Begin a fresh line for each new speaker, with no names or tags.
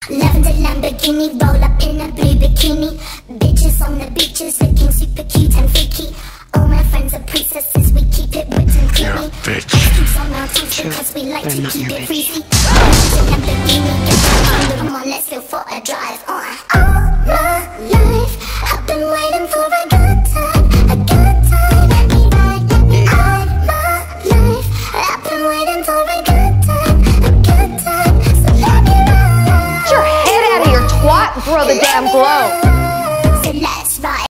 Lavender Lamborghini, roll up in a blue bikini. Bitches on the beaches looking super cute and freaky. All my friends are princesses, we keep it whipped and creamy.
You're a bitch.
Keeps on our teeth because we like to keep it freaky. Lavender Lamborghini, come on, let's go for a drive. All my life, I've been waiting for a good time, a good time. Let me ride, let me ride. My life, I've been waiting for a good time, a good time. So let me ride.
Get your head out of your twat and throw the damn glow.